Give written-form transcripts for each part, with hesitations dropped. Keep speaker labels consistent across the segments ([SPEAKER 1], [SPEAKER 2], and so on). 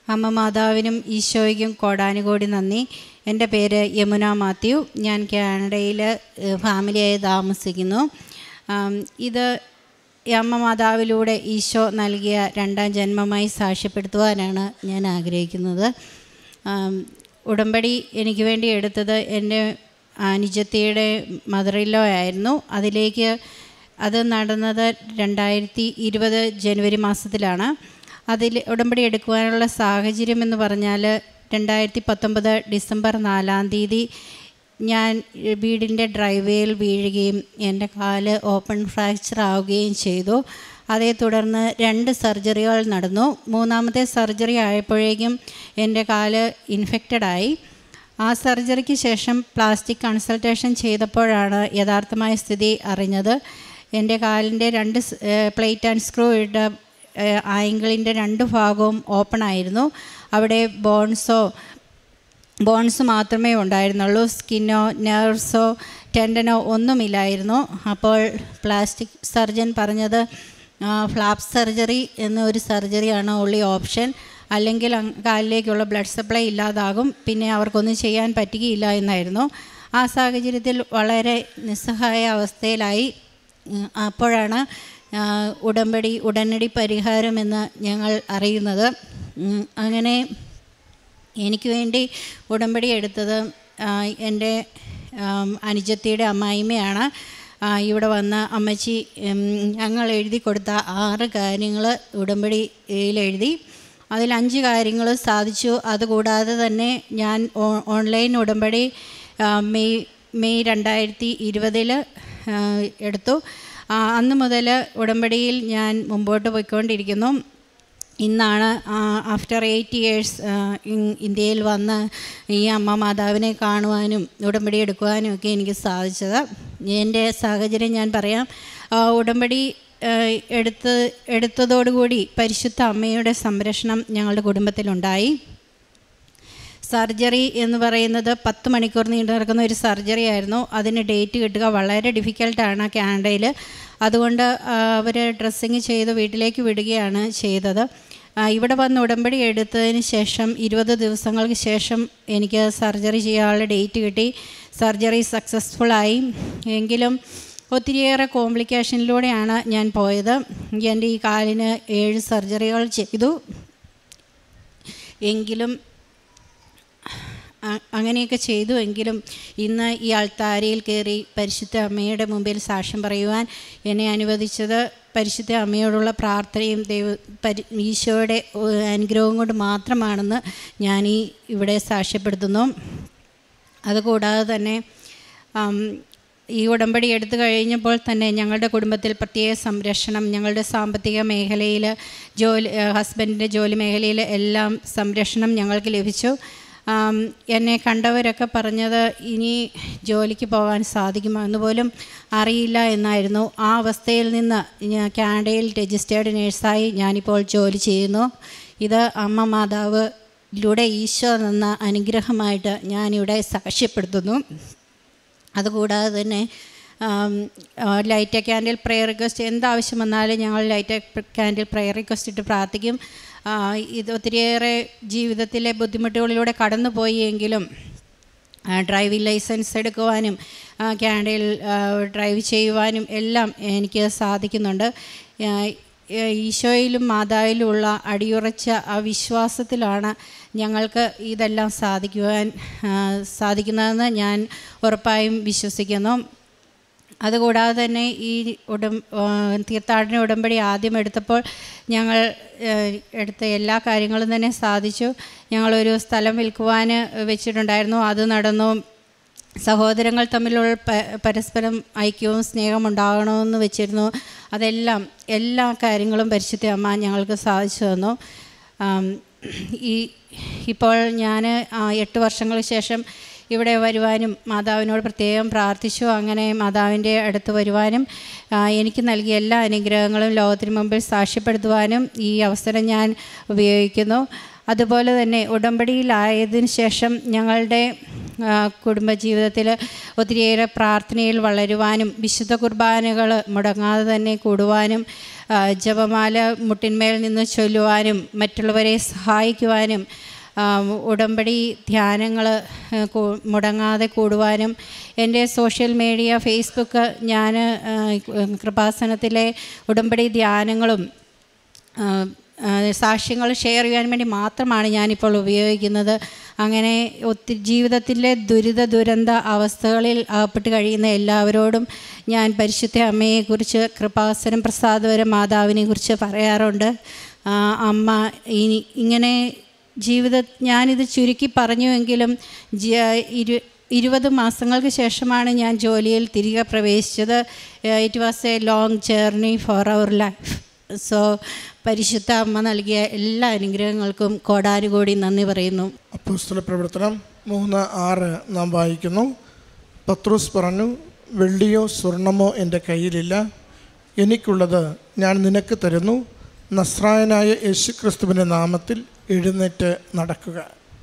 [SPEAKER 1] അമ്മ മാതാവിനും ഈശോയ്ക്കും കോടാനുകോടി നന്ദി. എൻ്റെ പേര് യമുന മാത്യു. ഞാൻ കാനഡയിൽ ഫാമിലിയായി താമസിക്കുന്നു. ഇത് അമ്മ മാതാവിലൂടെ ഈശോ നൽകിയ രണ്ടാം ജന്മമായി സാക്ഷ്യപ്പെടുത്തുവാനാണ് ഞാൻ ആഗ്രഹിക്കുന്നത്. ഉടമ്പടി എനിക്ക് വേണ്ടി എടുത്തത് എൻ്റെ അനുജത്തിയുടെ മദറിലോ ആയിരുന്നു. അത് നടന്നത് 2020 ജനുവരി മാസത്തിലാണ്. അതിൽ ഉടമ്പടി എടുക്കുവാനുള്ള സാഹചര്യം എന്ന് പറഞ്ഞാൽ 2019 ഡിസംബർ 4-ാം തീയതി ഞാൻ വീടിൻ്റെ ഡ്രൈവേയിൽ വീഴുകയും എൻ്റെ കാല് ഓപ്പൺ ഫ്രാക്ചർ ആവുകയും ചെയ്തു. അതേ തുടർന്ന് 2 സർജറികൾ നടന്നു. 3ാമത്തെ സർജറി ആയപ്പോഴേക്കും എൻ്റെ കാല് ഇൻഫെക്റ്റഡായി. ആ സർജറിക്ക് ശേഷം പ്ലാസ്റ്റിക് കൺസൾട്ടേഷൻ ചെയ്തപ്പോഴാണ് യഥാർത്ഥമായ സ്ഥിതി അറിഞ്ഞത്. എൻ്റെ കാലിൻ്റെ 2 പ്ലേറ്റ് ആൻഡ് സ്ക്രൂ ഇട്ട ആങ്കിളിൻ്റെ 2 ഭാഗവും ഓപ്പൺ ആയിരുന്നു. അവിടെ ബോൺസ് മാത്രമേ ഉണ്ടായിരുന്നുള്ളൂ. സ്കിന്നോ നെർവ്സോ ടെൻഡനോ ഒന്നുമില്ലായിരുന്നു. അപ്പോൾ പ്ലാസ്റ്റിക് സർജൻ പറഞ്ഞത് ഫ്ലാപ്പ് സർജറി എന്നൊരു സർജറിയാണ് ഉള്ളി ഓപ്ഷൻ. അല്ലെങ്കിൽ കാലിലേക്കുള്ള ബ്ലഡ് സപ്ലൈ ഇല്ലാതാകും, പിന്നെ അവർക്കൊന്നും ചെയ്യാൻ പറ്റുകയില്ല എന്നായിരുന്നു. ആ സാഹചര്യത്തിൽ വളരെ നിസ്സഹായ അവസ്ഥയിലായി. അപ്പോഴാണ് ഉടനടി പരിഹാരമെന്ന് ഞങ്ങൾ അറിയുന്നത്. അങ്ങനെ എനിക്ക് വേണ്ടി ഉടമ്പടി എടുത്തത് എൻ്റെ അനുജത്തിയുടെ അമ്മായിമ്മയാണ്. ഇവിടെ വന്ന അമ്മച്ചി ഞങ്ങൾ എഴുതി കൊടുത്ത 6 കാര്യങ്ങൾ ഉടമ്പടിയിൽ എഴുതി. അതിൽ 5 കാര്യങ്ങൾ സാധിച്ചു. അതുകൂടാതെ തന്നെ ഞാൻ ഓൺലൈൻ ഉടമ്പടി മെയ് 2020 എടുത്തു. അന്ന് മുതൽ ഉടമ്പടിയിൽ ഞാൻ മുമ്പോട്ട് പോയിക്കൊണ്ടിരിക്കുന്നു. ഇന്നാണ് ആഫ്റ്റർ 8 ഇയേഴ്സ് ഇന്ത്യയിൽ വന്ന് ഈ അമ്മ മാതാവിനെ കാണുവാനും ഉടമ്പടി എടുക്കുവാനും ഒക്കെ എനിക്ക് സാധിച്ചത്. എൻ്റെ സാഹചര്യം ഞാൻ പറയാം. ഉടമ്പടി എടുത്തതോടുകൂടി പരിശുദ്ധ അമ്മയുടെ സംരക്ഷണം ഞങ്ങളുടെ കുടുംബത്തിലുണ്ടായി. സർജറി എന്ന് പറയുന്നത് 10 മണിക്കൂർ നീണ്ടു നടക്കുന്ന ഒരു സർജറി ആയിരുന്നു. അതിന് ഡേറ്റ് കിട്ടുക വളരെ ഡിഫിക്കൽട്ടാണ് കാനഡയിൽ. അതുകൊണ്ട് അവർ ഡ്രസ്സിങ് ചെയ്ത് വീട്ടിലേക്ക് വിടുകയാണ് ചെയ്തത്. ഇവിടെ വന്ന് ഉടമ്പടി എടുത്തതിന് ശേഷം 20 ദിവസങ്ങൾക്ക് ശേഷം എനിക്ക് സർജറി ചെയ്യാനുള്ള ഡേറ്റ് കിട്ടി. സർജറി സക്സസ്ഫുള്ളായി. എങ്കിലും ഒത്തിരിയേറെ കോംപ്ലിക്കേഷനിലൂടെയാണ് ഞാൻ പോയത്. എൻ്റെ ഈ കാലിന് 7 സർജറികൾ ചെയ്തു. എങ്കിലും അങ്ങനെയൊക്കെ ചെയ്തുവെങ്കിലും ഇന്ന് ഈ അൾത്താരയിൽ കയറി പരിശുദ്ധ അമ്മയുടെ മുമ്പിൽ സാക്ഷ്യം പറയുവാൻ എന്നെ അനുവദിച്ചത് പരിശുദ്ധ അമ്മയോടുള്ള പ്രാർത്ഥനയും ഈശോയുടെ അനുഗ്രഹവും കൊണ്ട് മാത്രമാണെന്ന് ഞാൻ ഇവിടെ സാക്ഷ്യപ്പെടുത്തുന്നു. അതുകൂടാതെ തന്നെ ഈ ഉടമ്പടി എടുത്തു കഴിഞ്ഞപ്പോൾ തന്നെ ഞങ്ങളുടെ കുടുംബത്തിൽ പ്രത്യേക സംരക്ഷണം, ഞങ്ങളുടെ സാമ്പത്തിക മേഖലയിൽ, ഹസ്ബൻഡിൻ്റെ ജോലി മേഖലയിൽ എല്ലാം സംരക്ഷണം ഞങ്ങൾക്ക് ലഭിച്ചു. എന്നെ കണ്ടവരൊക്കെ പറഞ്ഞത് ഇനി ജോലിക്ക് പോകാൻ സാധിക്കുമോ എന്ന് പോലും അറിയില്ല എന്നായിരുന്നു. ആ അവസ്ഥയിൽ നിന്ന് കാനഡയിൽ രജിസ്റ്റേർഡ് നേഴ്സായി ഞാനിപ്പോൾ ജോലി ചെയ്യുന്നു. ഇത് അമ്മ മാതാവിലൂടെ ഈശോ തന്ന അനുഗ്രഹമായിട്ട് ഞാനിവിടെ സാക്ഷ്യപ്പെടുത്തുന്നു. അതുകൂടാതെ തന്നെ ലൈറ്റ് ക്യാൻഡിൽ പ്രെയർ റിക്വസ്റ്റ് എന്താവശ്യം വന്നാലും ഞങ്ങൾ ലൈറ്റ് ക്യാൻഡിൽ പ്രെയർ റിക്വസ്റ്റ് ഇട്ട് പ്രാർത്ഥിക്കും. ഇത് ഒത്തിരിയേറെ ജീവിതത്തിലെ ബുദ്ധിമുട്ടുകളിലൂടെ കടന്നുപോയി എങ്കിലും ഡ്രൈവിംഗ് ലൈസൻസ് എടുക്കുവാനും കാനഡയിൽ ഡ്രൈവ് ചെയ്യുവാനും എല്ലാം എനിക്ക് സാധിക്കുന്നുണ്ട്. ഈശോയിലും മാതാവിലുമുള്ള അടിയുറച്ച ആ വിശ്വാസത്തിലാണ് ഞങ്ങൾക്ക് ഇതെല്ലാം സാധിക്കുന്നതെന്ന് ഞാൻ ഉറപ്പായും വിശ്വസിക്കുന്നു. അതുകൂടാതെ തന്നെ ഈ തീർത്ഥാടന ഉടമ്പടി ആദ്യം എടുത്തപ്പോൾ ഞങ്ങൾ എടുത്ത എല്ലാ കാര്യങ്ങളും തന്നെ സാധിച്ചു. ഞങ്ങളൊരു സ്ഥലം വിൽക്കുവാൻ വെച്ചിട്ടുണ്ടായിരുന്നു, അത് നടന്നു. സഹോദരങ്ങൾ തമ്മിലുള്ള പരസ്പരം ഐക്യവും സ്നേഹം ഉണ്ടാകണമെന്ന് വെച്ചിരുന്നു. എല്ലാ കാര്യങ്ങളും പരിശുദ്ധ അമ്മ ഞങ്ങൾക്ക് സാധിച്ചു തന്നു. ഇപ്പോൾ ഞാൻ 8 വർഷങ്ങൾക്ക് ശേഷം ഇവിടെ വരുവാനും മാതാവിനോട് പ്രത്യേകം പ്രാർത്ഥിച്ചു. അങ്ങനെ മാതാവിൻ്റെ അടുത്ത് വരുവാനും എനിക്ക് നൽകിയ എല്ലാ അനുഗ്രഹങ്ങളും ലോകത്തിന് മുമ്പിൽ സാക്ഷ്യപ്പെടുത്തുവാനും ഈ അവസരം ഞാൻ ഉപയോഗിക്കുന്നു. അതുപോലെ തന്നെ ഉടമ്പടിയിലായതിനു ശേഷം ഞങ്ങളുടെ കുടുംബജീവിതത്തിൽ ഒത്തിരിയേറെ പ്രാർത്ഥനയിൽ വളരുവാനും വിശുദ്ധ കുർബാനകൾ മുടങ്ങാതെ തന്നെ കൂടുവാനും ജപമാല മുട്ടിന്മേൽ നിന്ന് ചൊല്ലുവാനും മറ്റുള്ളവരെ സഹായിക്കുവാനും ഉടമ്പടി ധ്യാനങ്ങൾ മുടങ്ങാതെ കൂടുവാനും എൻ്റെ സോഷ്യൽ മീഡിയ ഫേസ്ബുക്ക് ഞാൻ കൃപാസനത്തിലെ ഉടമ്പടി ധ്യാനങ്ങളും സാക്ഷ്യങ്ങൾ ഷെയർ ചെയ്യാൻ വേണ്ടി മാത്രമാണ് ഞാനിപ്പോൾ ഉപയോഗിക്കുന്നത്. അങ്ങനെ ഒത്തിരി ജീവിതത്തിലെ ദുരന്ത അവസ്ഥകളിൽ അകപ്പെട്ട് കഴിയുന്ന എല്ലാവരോടും ഞാൻ പരിശുദ്ധ അമ്മയെക്കുറിച്ച് കൃപാസനം പ്രസാദപരം മാതാവിനെക്കുറിച്ച് പറയാറുണ്ട്. അമ്മ ഇങ്ങനെ ഞാനിത് ചുരുക്കി പറഞ്ഞുവെങ്കിലും 20 മാസങ്ങൾക്ക് ശേഷമാണ് ഞാൻ ജോലിയിൽ തിരികെ പ്രവേശിച്ചത്. It was a long journey for our life. So പരിശുദ്ധ അമ്മ നൽകിയ എല്ലാ അനുഗ്രഹങ്ങൾക്കും കോടാനുകോടി നന്ദി പറയുന്നു.
[SPEAKER 2] അപ്പോസ്തല പ്രവർത്തനം 3:6 നാം വായിക്കുന്നു. പത്രോസ് പറഞ്ഞു, വെള്ളിയോ സ്വർണമോ എൻ്റെ കയ്യിലില്ല, എനിക്കുള്ളത് ഞാൻ നിനക്ക് തരുന്നു. നസ്രായനായ യേശുക്രിസ്തുവിൻ്റെ നാമത്തിൽ എഴുന്നേറ്റ് നടക്കുക.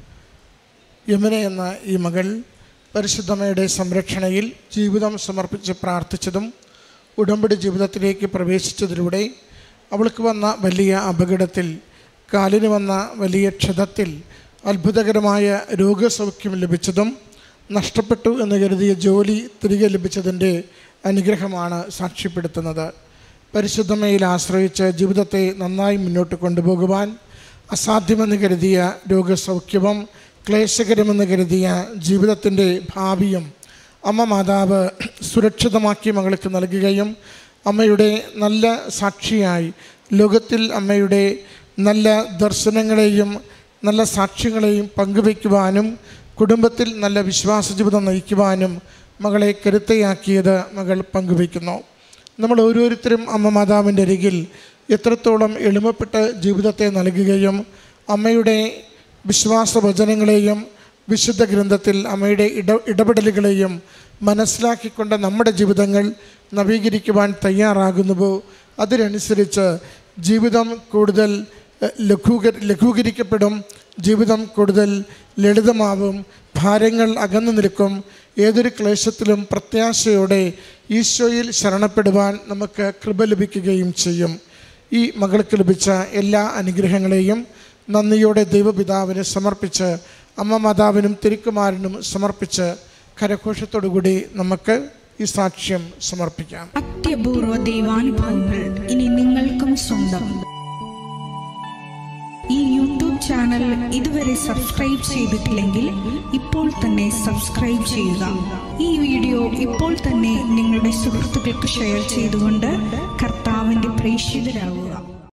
[SPEAKER 2] യമുന എന്ന ഈ മകൾ പരിശുദ്ധമ്മയുടെ സംരക്ഷണയിൽ ജീവിതം സമർപ്പിച്ച് പ്രാർത്ഥിച്ചതും ഉടമ്പടി ജീവിതത്തിലേക്ക് പ്രവേശിച്ചതിലൂടെ അവൾക്ക് വന്ന വലിയ അപകടത്തിൽ, കാലിന് വന്ന വലിയ ക്ഷതത്തിൽ അത്ഭുതകരമായ രോഗസൗഖ്യം ലഭിച്ചതും നഷ്ടപ്പെട്ടു എന്ന് കരുതിയ ജോലി തിരികെ ലഭിച്ചതിൻ്റെ അനുഗ്രഹമാണ് സാക്ഷ്യപ്പെടുത്തുന്നത്. പരിശുദ്ധമ്മയിൽ ആശ്രയിച്ച് ജീവിതത്തെ നന്നായി മുന്നോട്ട് കൊണ്ടുപോകുവാൻ അസാധ്യമെന്ന് കരുതിയ രോഗസൗഖ്യവും ക്ലേശകരമെന്ന് കരുതിയ ജീവിതത്തിൻ്റെ ഭാവിയും അമ്മ മാതാവ് സുരക്ഷിതമാക്കി മകൾക്ക് നൽകുകയും അമ്മയുടെ നല്ല സാക്ഷിയായി ലോകത്തിൽ അമ്മയുടെ നല്ല ദർശനങ്ങളെയും നല്ല സാക്ഷ്യങ്ങളെയും പങ്കുവയ്ക്കുവാനും കുടുംബത്തിൽ നല്ല വിശ്വാസ ജീവിതം നയിക്കുവാനും മകളെ കരുത്തയാക്കിയത് മകൾ പങ്കുവയ്ക്കുന്നു. നമ്മൾ ഓരോരുത്തരും അമ്മ മാതാവിൻ്റെ അരികിൽ എത്രത്തോളം എളിമപ്പെട്ട് ജീവിതത്തെ നൽകുകയും അമ്മയുടെ വിശ്വാസ വചനങ്ങളെയും വിശുദ്ധ ഗ്രന്ഥത്തിൽ അമ്മയുടെ ഇടപെടലുകളെയും മനസ്സിലാക്കിക്കൊണ്ട് നമ്മുടെ ജീവിതങ്ങൾ നവീകരിക്കുവാൻ തയ്യാറാകുന്നുവോ അതിനനുസരിച്ച് ജീവിതം കൂടുതൽ ലഘൂകരിക്കപ്പെടും, ജീവിതം കൂടുതൽ ലളിതമാവും, ഭാരങ്ങൾ അകന്നു നിൽക്കും. ഏതൊരു ക്ലേശത്തിലും പ്രത്യാശയോടെ ഈശോയിൽ ശരണപ്പെടുവാൻ നമുക്ക് കൃപ ലഭിക്കുകയും ചെയ്യും. ഈ മകൾക്ക് ലഭിച്ച എല്ലാ അനുഗ്രഹങ്ങളെയും നന്ദിയോടെ ദൈവപിതാവിന് സമർപ്പിച്ച് അമ്മ മാതാവിനും തിരുക്കുമാരനും സമർപ്പിച്ച് കരഘോഷത്തോടുകൂടി നമുക്ക് ഈ സാക്ഷ്യം സമർപ്പിക്കാം.
[SPEAKER 3] അത്യപൂർവ ദൈവാനുഭവങ്ങൾ ഇനി നിങ്ങൾക്കും സ്വന്തം. ഈ യൂട്യൂബ് ചാനൽ ഇതുവരെ സബ്സ്ക്രൈബ് ചെയ്തിട്ടില്ലെങ്കിൽ ഇപ്പോൾ തന്നെ സബ്സ്ക്രൈബ് ചെയ്യുക. ഈ വീഡിയോ ഇപ്പോൾ തന്നെ നിങ്ങളുടെ സുഹൃത്തുക്കൾക്ക് ഷെയർ ചെയ്തുകൊണ്ട് കർത്താവിൻ്റെ പ്രേക്ഷിതരാകുക.